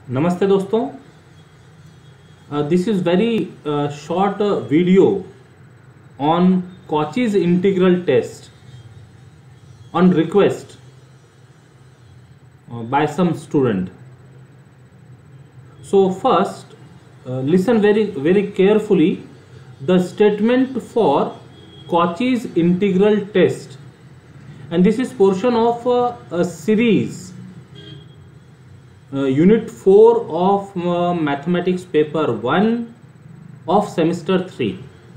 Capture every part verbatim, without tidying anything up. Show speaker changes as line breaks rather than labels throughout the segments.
नमस्ते दोस्तों, this is very short video on Cauchy's integral test on request uh, by some student. So first uh, listen very very carefully the statement for Cauchy's integral test, and this is portion of uh, a series uh, unit four of uh, mathematics paper one of semester three.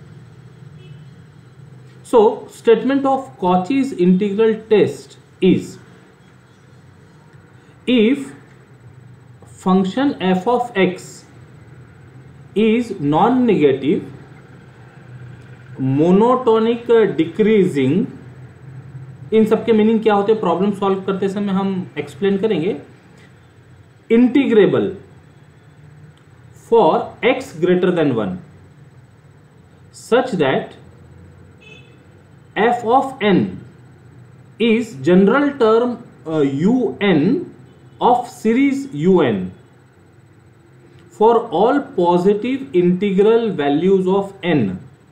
So statement of Cauchy's integral test is: if function f of x is non-negative, monotonic decreasing, इन सब के meaning क्या होते हैं problem solve करते समय हम explain करेंगे, integrable for x greater than one such that f of n is general term uh, un of series un for all positive integral values of n,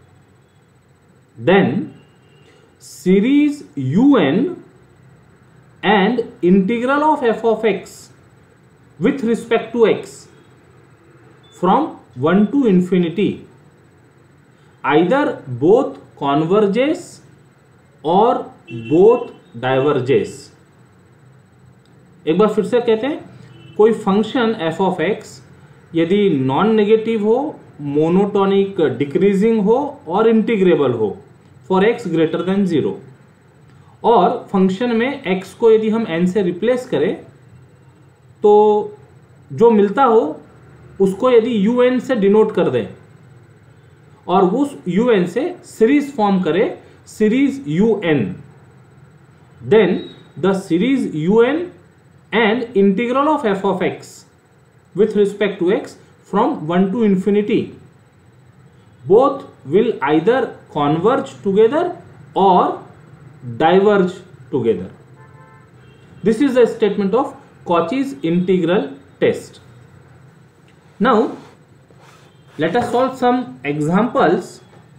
then series un and integral of f of x with respect to x from one to infinity either both converges और both diverges. एक बार फिर से कहते हैं, कोई function f of x यदि non negative हो, मोनोटोनिक डिक्रीजिंग हो और इंटीग्रेबल हो for x greater than zero, और फंक्शन में x को यदि हम n से रिप्लेस करें तो जो मिलता हो उसको यदि un से डिनोट कर दें और उस un से सीरीज फॉर्म करे, series un, then the series un and integral of f of x with respect to x from one to infinity both will either converge together or diverge together. This is the statement of Cauchy's integral test. Now let us solve some examples.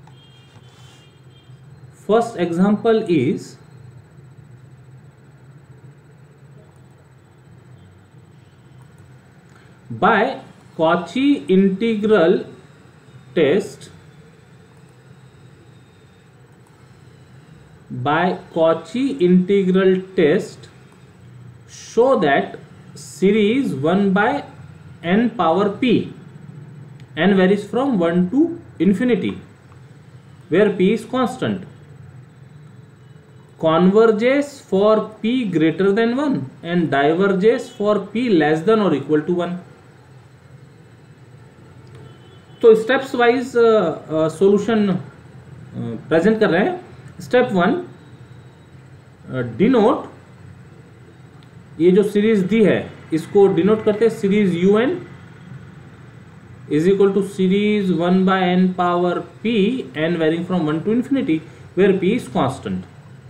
First example is by Cauchy integral test by Cauchy integral test show that series one by n power p, n varies from one to infinity where p is constant, converges for p greater than one and diverges for p less than or equal to one. तो steps wise solution present कर रहे हैं. Step one, denote, ये जो series दी है इसको denote करते हैं series u n is equal to series one by n power p, n varying from one to infinity where p is constant.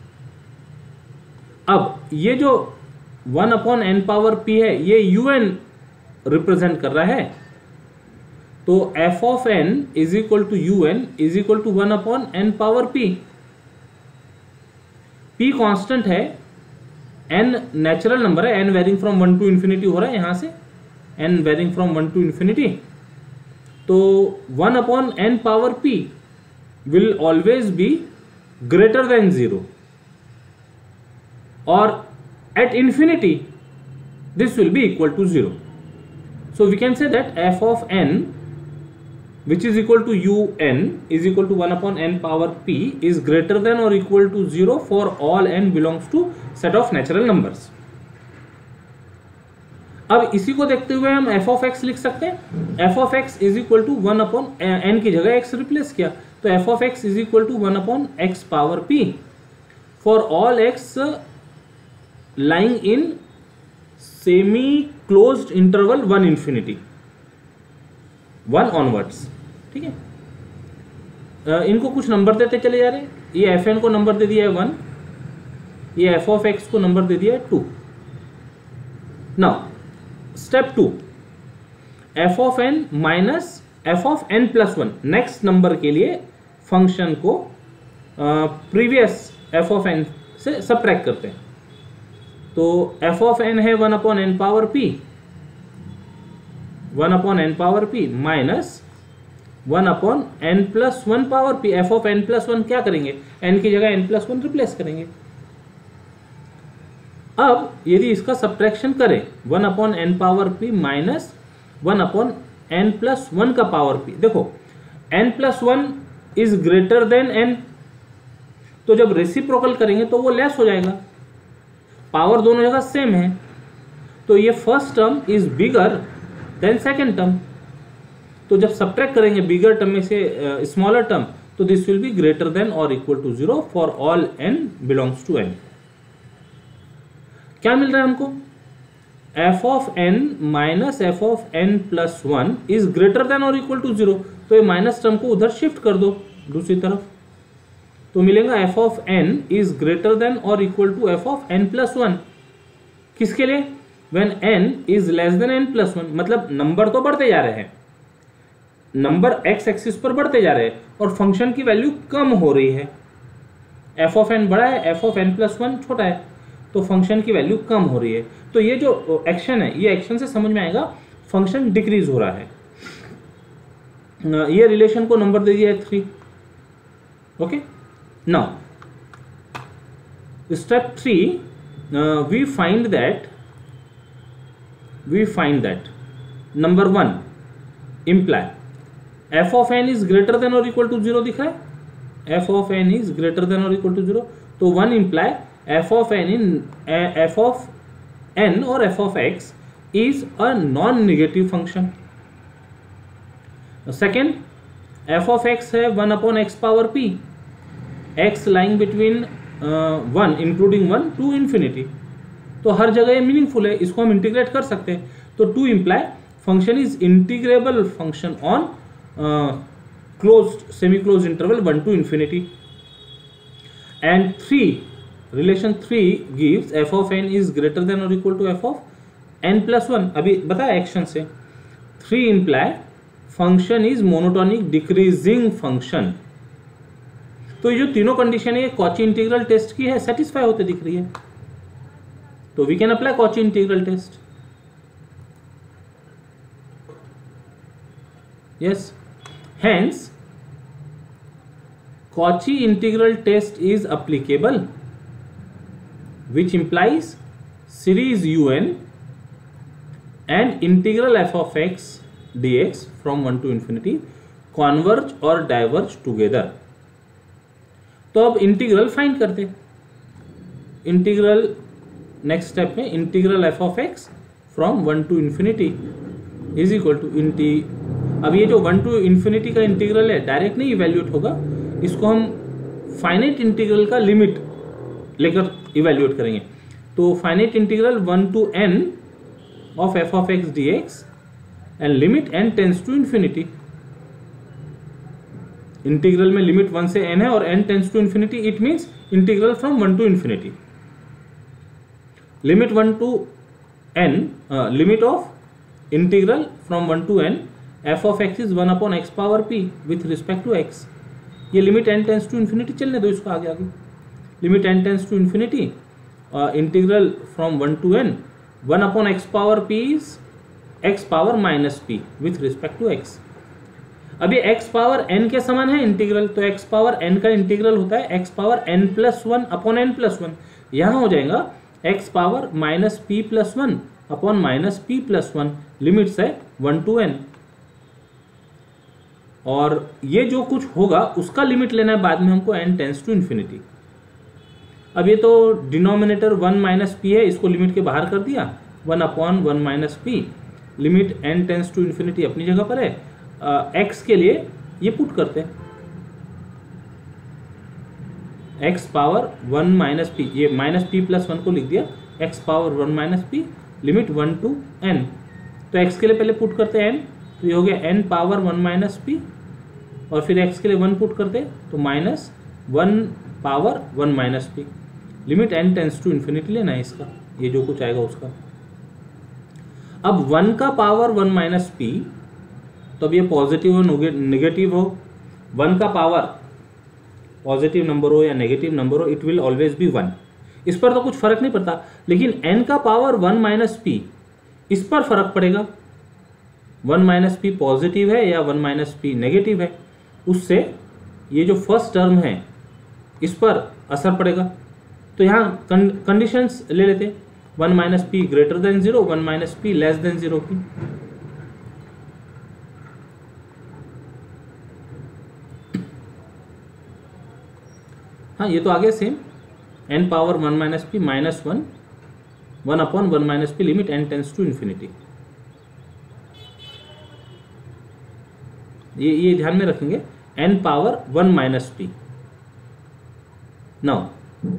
अब ये जो one upon n power p है ये यू एन रिप्रेजेंट कर रहा है, तो f of n is equal to u n is equal to one upon n power p. p constant है, n नेचुरल नंबर है, n varying from one to infinity हो रहा है यहां से, n varying from one to infinity, तो one upon n power p will always be greater than zero, or at infinity this will be equal to zero. So we can say that f of n which is equal to un is equal to one upon n power p is greater than or equal to zero for all n belongs to set of natural numbers. अब इसी को देखते हुए हम f of x लिख सकते हैं. f of x is equal to one upon n की जगह x रिप्लेस किया तो f of x is equal to one upon x power p for all x lying in semi closed interval one infinity, one onwards. ठीक है, uh, इनको कुछ number देते चले जा रहे हैं. ये fn को नंबर दे दिया है वन, ये f of x को नंबर दे दिया है two. Now step two, f of n minus f of n plus one, next number के लिए फंक्शन को प्रीवियस एफ ऑफ एन से सबट्रैक्ट करते हैं। तो एफ ऑफ एन है one upon n power p, one upon n power p minus one upon n plus one power p. F of n plus one क्या करेंगे, N की जगह N plus one replace करेंगे। अब यदि इसका subtraction करें, one upon n power p minus one upon n plus one का पावर पी, देखो n plus one is greater than n, तो जब रेसिप्रोकल करेंगे तो वो लेस हो जाएगा, पावर दोनों जगह सेम है, तो ये first term is bigger than second term. तो जब सब्ट्रैक्ट करेंगे बिगर टर्म में से स्मॉलर टर्म, तो this will be greater than और equal to zero for all n belongs to n. क्या मिल रहा है हमको, f of n minus f of n plus one is greater than और इक्वल टू जीरो, तो ये माइनस टर्म को उधर शिफ्ट कर दो दूसरी तरफ, तो मिलेगा f of n is greater than और equal to f of n plus one. किसके लिए, when n is less than n plus one, मतलब नंबर तो बढ़ते जा रहे हैं, नंबर एक्स एक्सिस पर बढ़ते जा रहे हैं और फंक्शन की वैल्यू कम हो रही है। एफ ऑफ एन बड़ा है, f of n plus one छोटा है, तो फंक्शन की वैल्यू कम हो रही है। तो ये जो एक्शन है, ये एक्शन से समझ में आएगा फंक्शन डिक्रीज हो रहा है। ये रिलेशन को नंबर दे दिया है three. Okay, now step three, we find that we find that number one implies f of n is greater than और इक्वल टू जीरो दिख रहा है, f of n is greater than और equal to zero, तो one implies f of n in f of n और f of x is a non negative function. Second, f of x है one upon x power P, x lying between one including one to infinity, तो हर जगह ये meaningful है, इसको हम integrate कर सकते हैं। तो two implies function is integrable function on closed semi closed interval one to infinity. And three, relation three gives f of n is greater than और equal to f of n plus one. अभी बताया action से, three implies function is monotonic decreasing function. तो ये जो तीनों condition है, Cauchy integral test की है, सेटिस्फाई होते दिख रही है, तो we can apply Cauchy integral test. Yes, hence Cauchy integral test is applicable, which implies series un and integral f of x dx from one to infinity converge और diverge together। तो अब integral find करते, integral next step में integral f of x from one to infinity is equal to इंटी। अब ये जो one to infinity का इंटीग्रल है डायरेक्ट नहीं इवेल्यूएट होगा, इसको हम फाइनाइट इंटीग्रल का लिमिट लेकर इवेल्यूएट करेंगे। तो finite integral one to n of f of x d x and limit n tends to infinity. Integral में लिमिट वन से एन है और n tends to infinity, it means integral from one to infinity. Limit one to n, limit of integral from one to n f of x is one upon x power p with respect to x. ये limit n tends to infinity चलने दो इसको आगे आगे। Limit n tends to infinity integral from one to n one upon x power p is x power minus p with respect to x. अभी x power n के समान है integral, तो एक्स पावर एन का integral होता है x power n plus one upon n plus one. यहाँ हो जाएगा x power minus p plus one upon minus p plus one, limits है वन टू एन। और ये जो कुछ होगा उसका लिमिट लेना है बाद में हमको एन टेंस टू इन्फिनिटी। अब ये तो डिनोमिनेटर वन माइनस पी है, इसको लिमिट के बाहर कर दिया, one upon one minus p, limit n tends to infinity अपनी जगह पर है। एक्स uh, के लिए ये पुट करते हैं x power one minus p, ये माइनस पी प्लस वन को लिख दिया, x power one minus p limit one to n. तो एक्स के लिए पहले पुट करते हैं एन, तो ये हो गया n power one minus p, और फिर एक्स के लिए वन पुट करते तो minus one power one minus p, limit n tends to infinity लेना है इसका, ये जो कुछ आएगा उसका। अब वन का पावर वन माइनस पी तो अब ये पॉजिटिव हो नेगेटिव हो, वन का पावर पॉजिटिव नंबर हो या नेगेटिव नंबर हो, it will always be one. इस पर तो कुछ फर्क नहीं पड़ता, लेकिन n का पावर वन माइनस पी, इस पर फर्क पड़ेगा। वन माइनस पी पॉजिटिव है या वन माइनस पी नेगेटिव है, उससे ये जो फर्स्ट टर्म है इस पर असर पड़ेगा। तो यहाँ कंडीशंस ले लेते हैं, one minus p greater than zero, one minus p less than zero की। हाँ, ये तो आगे same, n power one minus p minus one, one upon one minus p limit n tends to infinity. ये ये ध्यान में रखेंगे, n power one minus p. Now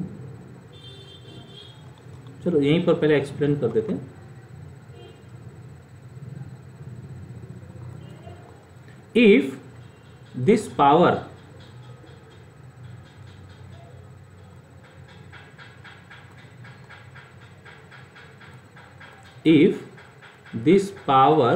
चलो यहीं पर पहले एक्सप्लेन कर देते हैं। If this power if this power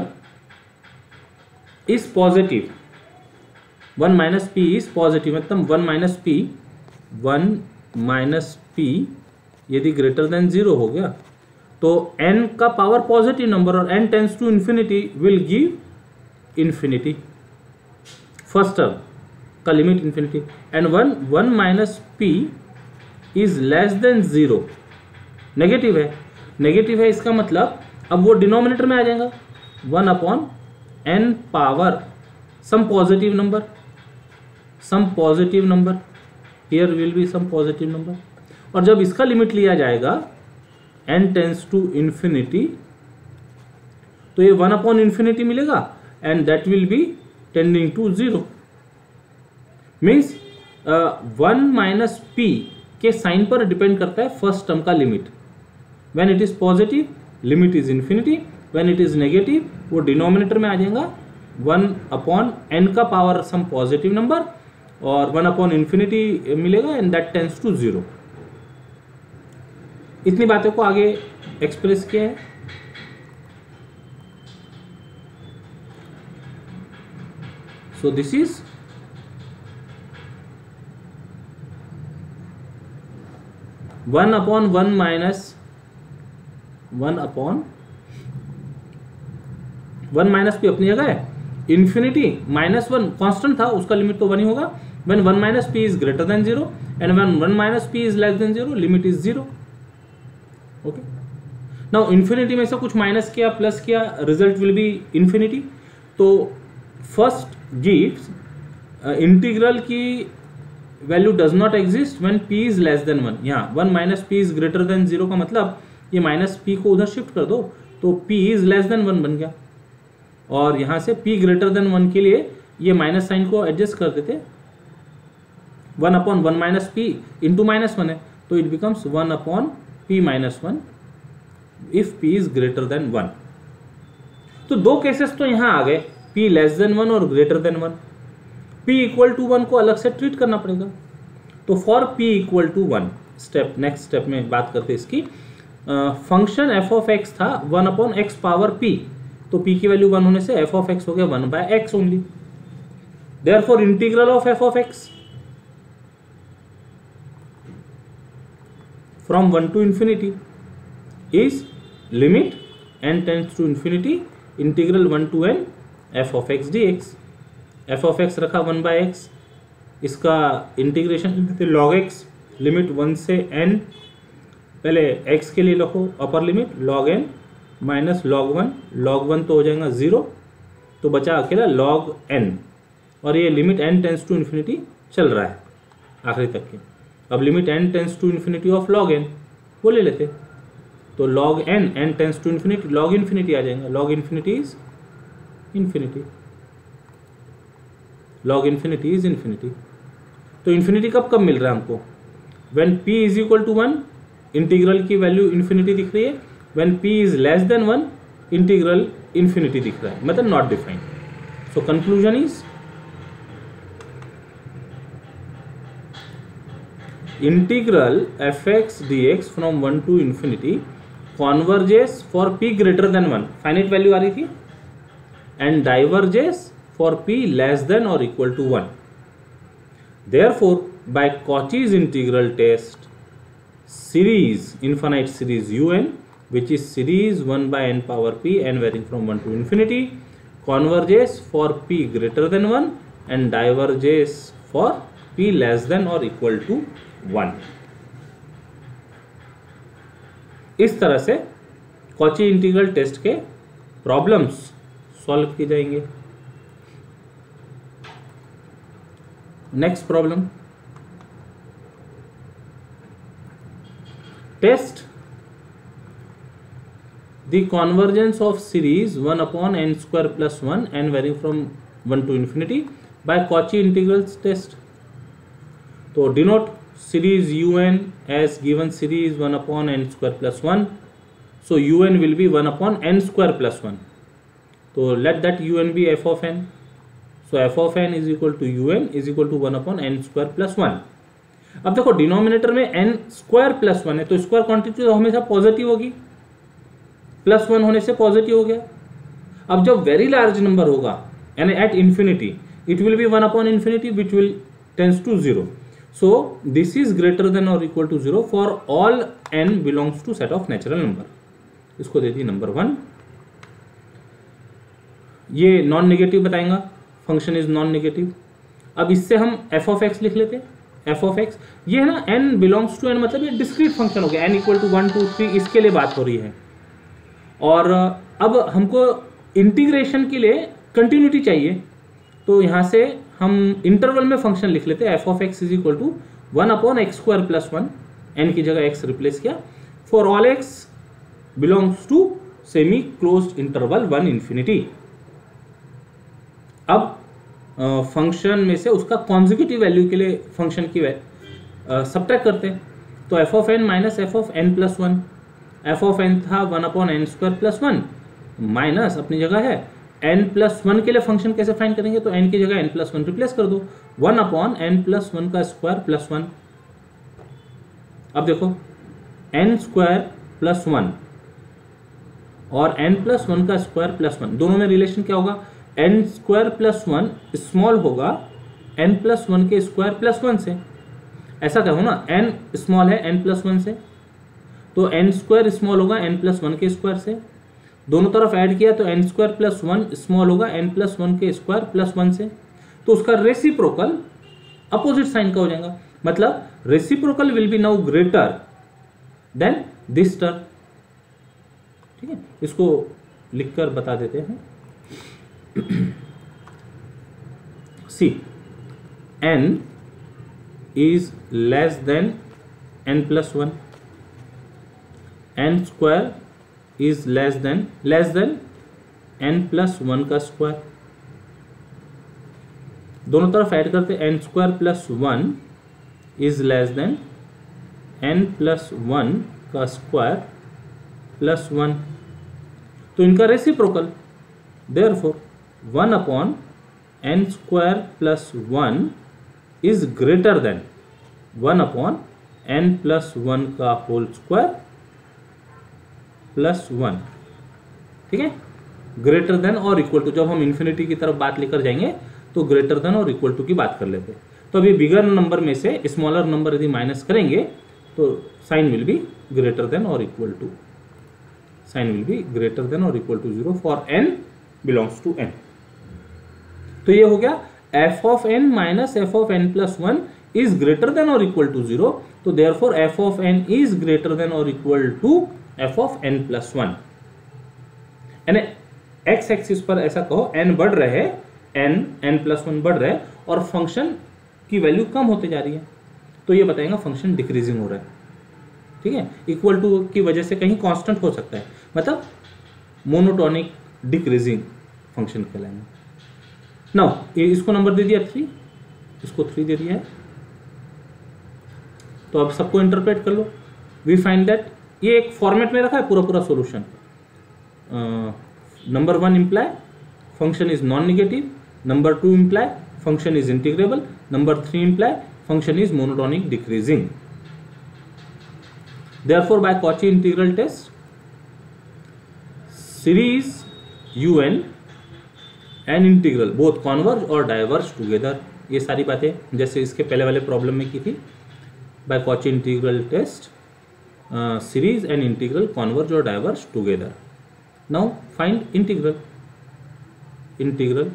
is positive, one minus p is positive, मतलब one minus p one minus p यदि ग्रेटर देन जीरो हो गया तो n का पावर पॉजिटिव नंबर और n tends to infinity will give infinity, first term का limit infinity. And one one minus p is less than zero, negative है, negative है इसका मतलब अब वो डिनोमिनेटर में आ जाएगा, one upon n power some positive number, some positive number, here will be some positive number. और जब इसका लिमिट लिया जाएगा n टेंस टू इंफिनिटी तो ये वन अपॉन इंफिनिटी मिलेगा and that will be tending to zero. Means one minus p के sign पर डिपेंड करता है फर्स्ट टर्म का limit. When it is positive limit is infinity, when it is negative वो denominator में आ जाएगा, वन अपॉन एन का पावर सम पॉजिटिव नंबर और वन अपॉन इंफिनिटी मिलेगा and that tends to zero. इतनी बातों को आगे एक्सप्रेस किया है। सो this is one upon one minus one upon one minus p अपनी जगह है, इंफिनिटी माइनस वन कॉन्स्टेंट था, उसका लिमिट तो वन ही होगा। When one minus p is greater than zero and when one minus p is less than zero limit is zero. Okay, now infinity में से कुछ माइनस किया प्लस किया, रिजल्ट विल बी इंफिनिटी। तो first gives integral की value does not exist when p is less than one. यहाँ one minus p is greater than zero का मतलब ये माइनस पी को उधर शिफ्ट कर दो तो p is less than one बन गया, और यहां से p ग्रेटर देन वन के लिए ये माइनस साइन को एडजस्ट कर देते, one upon one minus p into minus one है तो it becomes one upon p minus one if p is greater than one. तो दो केसेस तो यहां आ गए, p लेस देन वन और greater than one. p equal to one को अलग से ट्रीट करना पड़ेगा। तो for p equal to one step, next step में बात करते इसकी। फंक्शन एफ ऑफ एक्स था one upon x power p, तो p की वैल्यू वन होने से f ऑफ एक्स हो गया one by x only. Therefore integral of f of x from one to infinity is limit n tends to infinity integral one to n f of x dx। f of x रखा one by x, इसका integration log x, limit one से n, पहले x के लिए रखो upper limit log n minus log one, log one तो हो जाएगा जीरो, तो बचा अकेला log n, और ये limit n tends to infinity चल रहा है आखिरी तक के। अब limit n tends to infinity of log n वो ले लेते, तो log n n tends to infinity log infinity आ जाएगा, log infinity is infinity, log infinity is infinity. तो इन्फिनिटी कब कब मिल रहा है हमको, when p is equal to one integral की वैल्यू इन्फिनिटी दिख रही है, when p is less than one integral infinity दिख रहा है, मतलब not defined. So conclusion is integral f x d x from one to infinity converges for p greater than one, finite value आ रही थी, and diverges for p less than or equal to one. Therefore, by Cauchy's integral test, series, infinite series un, which is series one by n power p, n varying from one to infinity, converges for p greater than one and diverges for p less than or equal to one. इस तरह से Cauchy integral test के problems solve किए जाएंगे. Next problem, test the convergence of series one upon n square plus one n varying from one to infinity by Cauchy integrals test. तो denote series un as given series one upon n square plus one. So un will be one upon n square plus one. So let that un be f of n. So f of n is equal to un is equal to one upon n square plus one. अब देखो denominator में n square plus one है तो square quantity तो हमेशा positive होगी, plus one होने से पॉजिटिव हो गया. अब जब वेरी लार्ज नंबर होगा यानी at infinity, it will be one upon infinity which will tends to zero. So this is greater than or equal to zero for all n belongs to set of natural number. इसको दे दी number one. ये non negative बताएगा, function is non negative. अब इससे हम f of x लिख लेते हैं. f ऑफ x ये है ना n बिलोंग्स टू n, मतलब ये डिस्क्रीट फंक्शन हो गया. n equal to one two three इसके लिए बात हो रही है. और अब हमको इंटीग्रेशन के लिए कंटिन्यूटी चाहिए, तो यहाँ से हम इंटरवल में फंक्शन लिख लेते हैं. f of x is equal to one upon x square plus one, n की जगह x रिप्लेस किया, for all x belongs to semi closed interval one infinity. अब फंक्शन में से उसका कॉन्जिक्यूटिव वैल्यू के लिए फंक्शन की सब्ट्रैक्ट करते हैं. तो f of n minus f of n plus one, f of n था one upon n square plus one, minus अपनी जगह है n प्लस वन के लिए फंक्शन कैसे फाइंड करेंगे, तो n की जगह n प्लस वन रिप्लेस कर दो, one upon n plus one का स्क्वायर प्लस वन. अब देखो n स्क्वायर प्लस वन और n प्लस वन का स्क्वायर प्लस वन, दोनों में रिलेशन क्या होगा, n square plus one small होगा n प्लस वन के स्क्वायर प्लस वन से. ऐसा कहो ना, n स्मॉल है n प्लस वन से, तो n स्क्वायर स्मॉल होगा n प्लस वन के स्क्वायर से. दोनों तरफ ऐड किया तो n square plus one small होगा n प्लस वन के स्क्वायर प्लस वन से. तो उसका रेसिप्रोकल अपोजिट साइन का हो जाएगा, मतलब reciprocal will be now greater than this term. ठीक है, इसको लिखकर बता देते हैं. See n is less than n plus one, n square is less than less than n plus one का स्क्वायर. दोनों तरफ ऐड करते n square plus one is less than n plus one का स्क्वायर प्लस वन. तो इनका reciprocal, therefore one upon n square plus one is greater than one upon n plus one का whole square plus one. ठीक है, greater than और equal to, जब हम infinity की तरफ बात लेकर जाएंगे तो ग्रेटर देन और इक्वल टू की बात कर लेते हैं. तो अभी बिगर नंबर में से स्मॉलर नंबर यदि माइनस करेंगे तो sign will be greater than और equal to, sign will be greater than और equal to zero for n belongs to n. तो ये हो गया f of n minus f of n plus one is greater than और equal to zero. तो therefore f of n is greater than और equal to f of n plus one. यानी x axis पर ऐसा कहो n बढ़ रहे, n n plus one बढ़ रहे और फंक्शन की वैल्यू कम होते जा रही है, तो ये बताएगा फंक्शन डिक्रीजिंग हो रहा है. ठीक है, इक्वल टू की वजह से कहीं कांस्टेंट हो सकता है, मतलब मोनोटोनिक डिक्रीजिंग फंक्शन कहलाएंगे. नाउ इसको नंबर दे दिया थ्री, इसको थ्री दे दिया है, तो अब सबको इंटरप्रेट कर लो. वी फाइंड दैट, ये एक फॉर्मेट में रखा है पूरा पूरा solution. Number one imply function is non negative, number two imply function is integrable, number three imply function is monotonic decreasing. Therefore, by Cauchy integral test, series un n integral both converge और diverge together. ये सारी बातें जैसे इसके पहले वाले problem में की थी। By Cauchy integral test series and integral converge और diverge together. Now find integral. Integral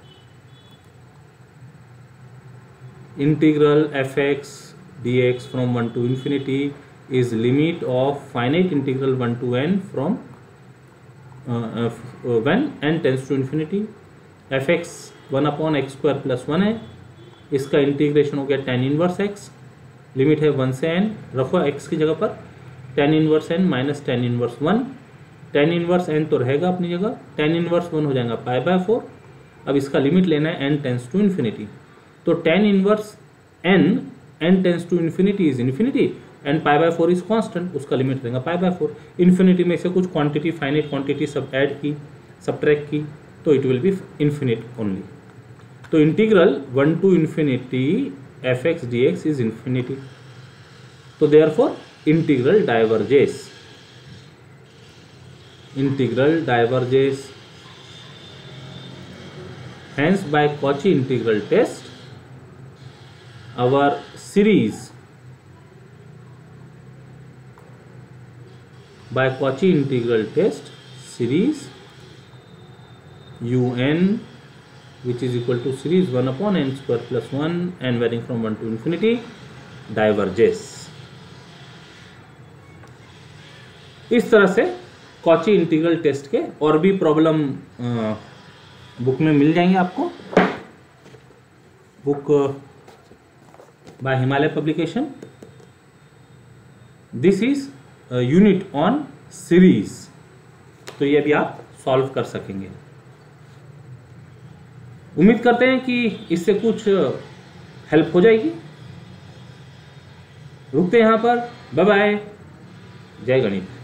integral fx dx from one to infinity is limit of finite integral one to n from uh, uh, when n tends to infinity। fx one upon x square plus one है, इसका integration हो गया tan inverse x, limit है one से n, रखो x की जगह पर tan inverse n minus tan inverse one, tan inverse n तो रहेगा अपनी जगह, tan इनवर्स वन हो जाएगा पाई बाय फोर। अब इसका लिमिट लेना है n टेंस टू इन्फिनिटी, तो tan inverse n n tends to infinity is infinity and pi by four is constant, उसका लिमिट रहेगा पाई बाय फोर। इन्फिनिटी में से कुछ क्वांटिटी फाइनाइट क्वांटिटी सब ऐड की सबट्रैक्ट की तो it will be infinite only. तो integral one to infinity f x d x is infinity, तो therefore integral diverges. Integral diverges hence by Cauchy integral test our series by Cauchy integral test series un which is equal to series one upon n square plus one and varying from one to infinity diverges। इस तरह से Cauchy integral test के और भी problem book में मिल जाएंगे आपको। Book by Himalaya publication. This is unit on series, तो ये भी आप सॉल्व कर सकेंगे। उम्मीद करते हैं कि इससे कुछ हेल्प हो जाएगी। रुकते हैं यहां पर। Bye bye. जय गणित।